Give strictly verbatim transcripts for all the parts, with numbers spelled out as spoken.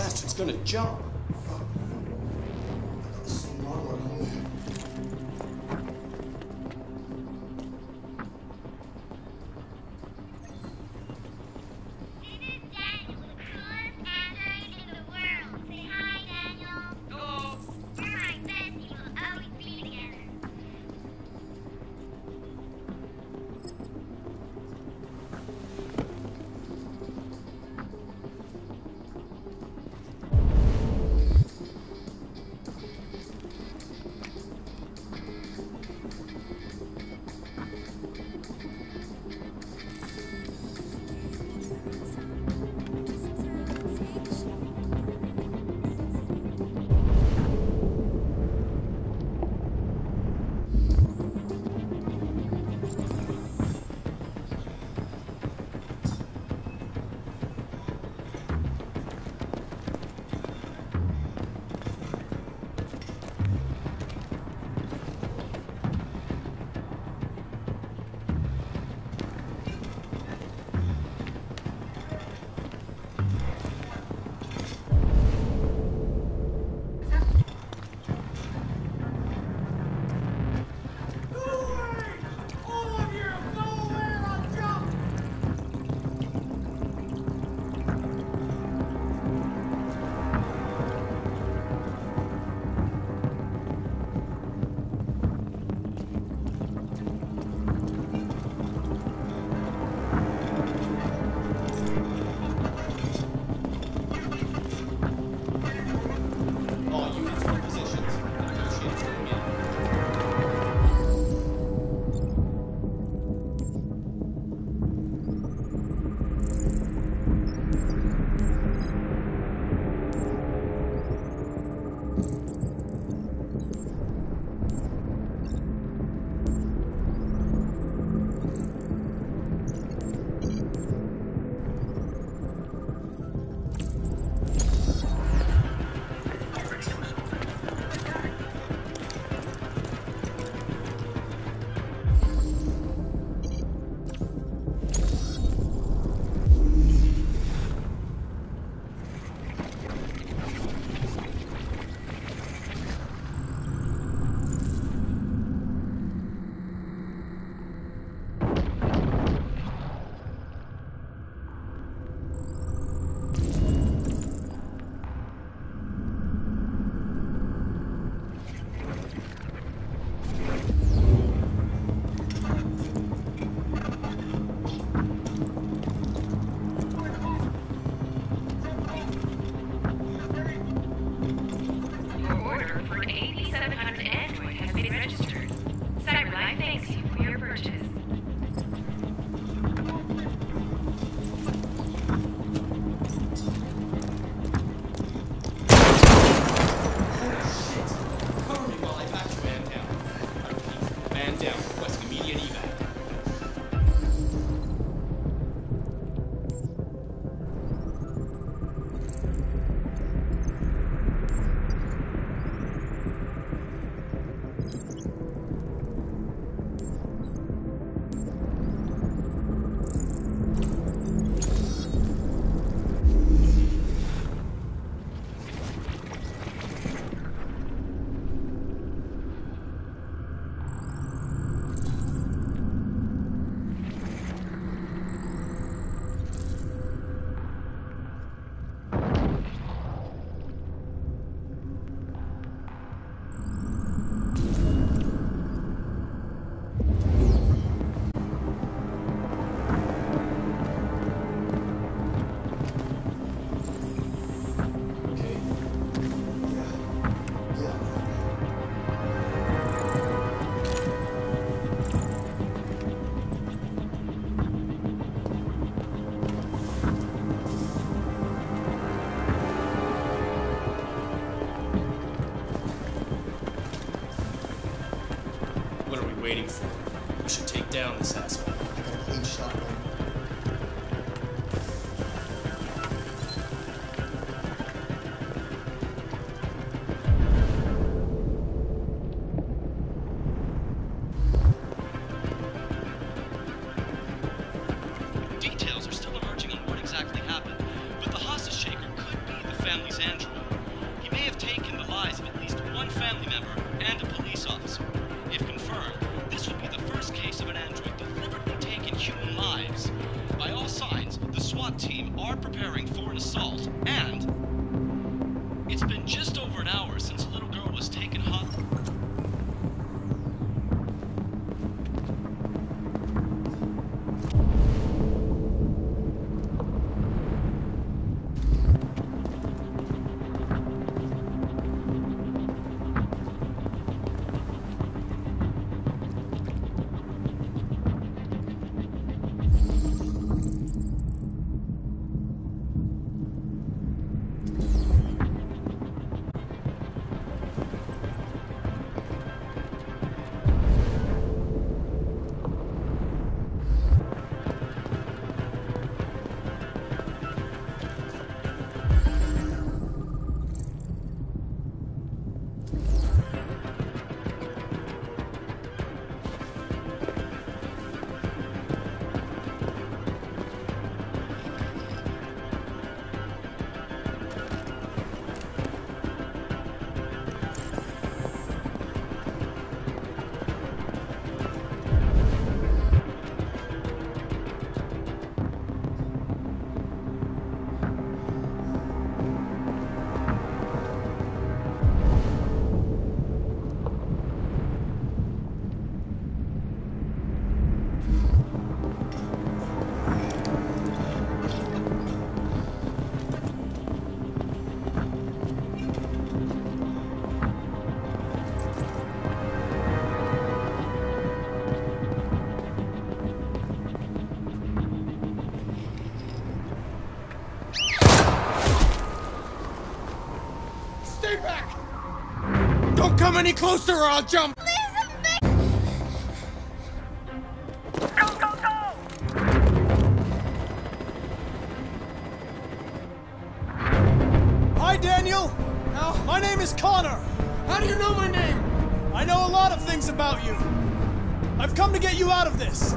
bastard's gonna jump. waiting for? We should take down this asshole. I got a clean shot, man. Details are still emerging on what exactly happened, but the hostage taker could be the family's assault, and it's been just over an hour since a little girl was taken hostage. Stay back! Don't come any closer or I'll jump! Go, go, go! Hi, Daniel! How? My name is Connor! How do you know my name? I know a lot of things about you. I've come to get you out of this.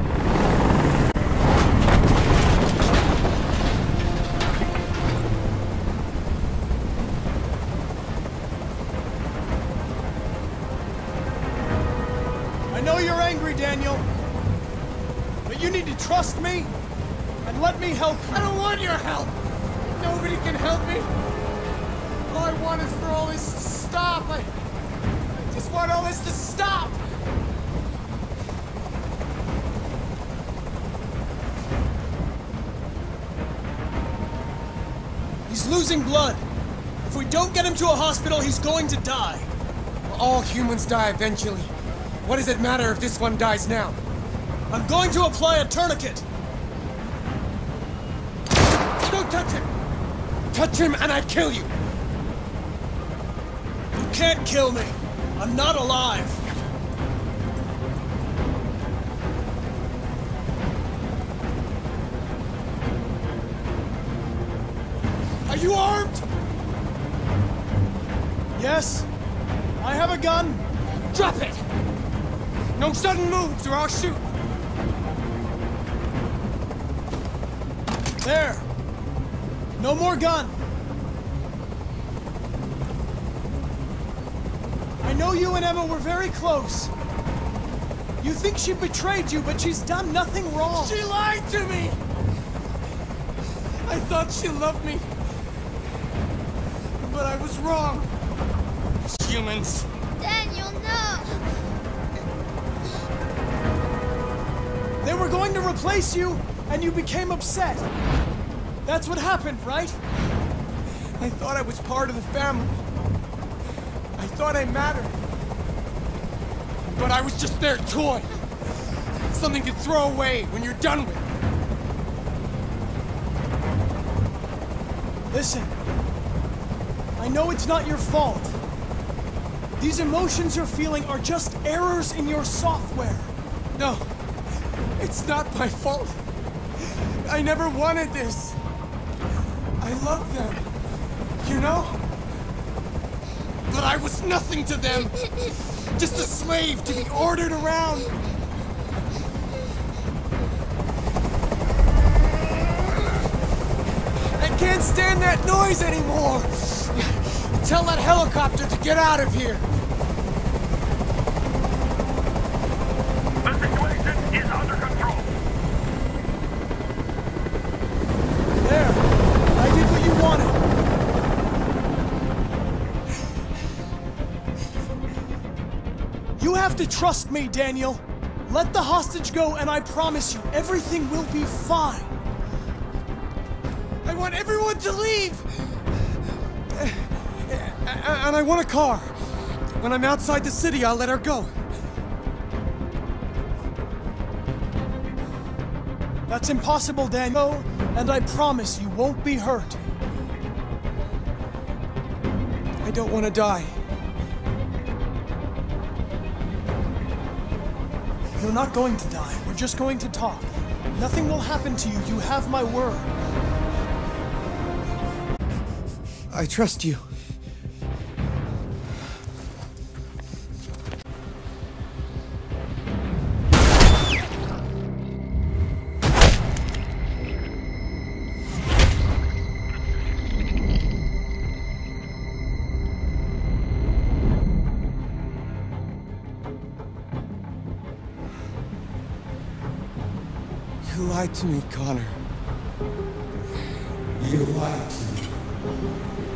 I know you're angry, Daniel. But you need to trust me and let me help you. I don't want your help! Nobody can help me! All I want is for all this to stop! I, I just want all this to stop! He's losing blood. If we don't get him to a hospital, he's going to die. All humans die eventually. What does it matter if this one dies now? I'm going to apply a tourniquet. Don't touch him! Touch him and I kill you! You can't kill me. I'm not alive. Are you armed? Yes, I have a gun. Drop it! No sudden moves or I'll shoot! There. No more gun. I know you and Emma were very close. You think she betrayed you, but she's done nothing wrong. She lied to me! I thought she loved me. But I was wrong. Humans. Daniel, no! They were going to replace you, and you became upset. That's what happened, right? I thought I was part of the family. I thought I mattered. But I was just their toy. Something to throw away when you're done with. Listen. I know it's not your fault. These emotions you're feeling are just errors in your software. No. It's not my fault. I never wanted this. I love them. You know? But I was nothing to them. Just a slave to be ordered around. I can't stand that noise anymore. Tell that helicopter to get out of here. The situation is under control. There. I have to trust me, Daniel. Let the hostage go, and I promise you, everything will be fine. I want everyone to leave! And I want a car. When I'm outside the city, I'll let her go. That's impossible, Daniel, and I promise you won't be hurt. I don't want to die. You're not going to die. We're just going to talk. Nothing will happen to you. You have my word. I trust you. You lied to me, Connor. You lied to me.